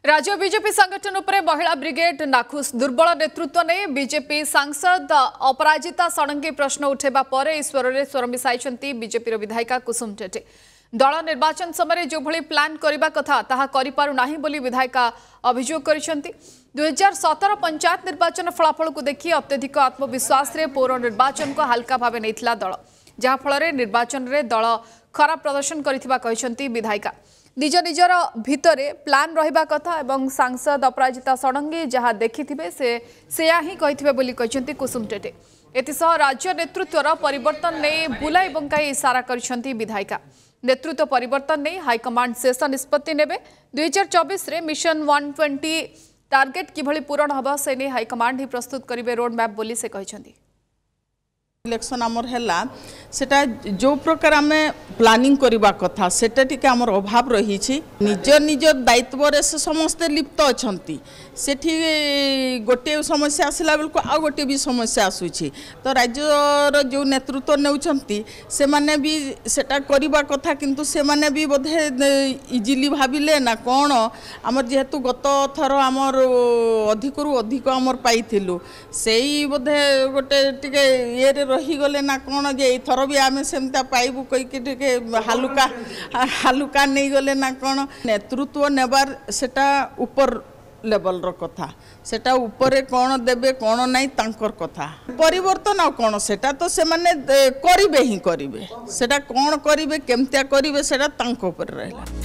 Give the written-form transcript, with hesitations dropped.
राज्य बीजेपी संगठन उपरे महिला ब्रिगेड नाखुश दुर्बल नेतृत्व ने बीजेपी सांसद अपराजिता षडंगी प्रश्न उठेबा पर ईश्वर स्वर मिसाई बीजेपी विधायिका कुसुम टेटे दल निर्वाचन समय जो भली प्लान करने कथा ताहा करि पारु नाही बोली विधायिका अभियोग करिसेंती 2017 पंचायत निर्वाचन फलाफल को देखि अत्यधिक आत्मविश्वास रे पौर निर्वाचन को हल्का भाव नहीं दल जहाँफल निर्वाचन रे दल खराब प्रदर्शन करिथिबा कहिसेंती विधायिका निज निजर भितर प्लान रहिबा कथा एवं सांसद अपराजिता षडंगी जहाँ देखिथिबे से ही कहिथिबे बोली कहिसेंती कुसुम टेटे एतिसह राज्य नेतृत्वर परिवर्तन ने बुलाई बंकाई इशारा करिसेंती विधायिका नेतृत्व परिवर्तन नहीं हाईकमांड शेष निष्पत्ति नेबे 2024 रे मिशन 120 टार्गेट किभली पूरण हबा से नहीं हाईकमांड ही प्रस्तुत करिवे रोड मैप बोली से कहिसेंती। इलेक्शन आमर है सेटा जो प्रकार आम प्लानिंग करवा कथा सेटा टिके आमर अभाव रही निज निज दायित्व रे से समस्ते लिप्त अच्छा सेठी गोटे समस्या आसला बेलू आ गोटे भी समस्या आसूची तो राज्यर जो नेतृत्व नेउछंती से माने भी सेटा करवा कथा किंतु से माने भी बोधे इजिली भाविले ना कौन आमर जेहेतु गत थर आमर अधिक रु अधिक आमर पाइथिलु सेई बोधे गोटे टिके ये रहीगले ना कौन जे थर भी आम सेमता पाइबू कहीकि हालुका नहीं गले ना कौन नेतृत्व नेबार सेटा ऊपर लेवल रो कथा सेटा ऊपर कौन देबे कौन नहीं तांकर कथा परिवर्तन आ कौन सेटा तो से माने करिवे ही करिवे सेटा कौन करिवे केमतिया करिवे सेटा तांको पर रहला।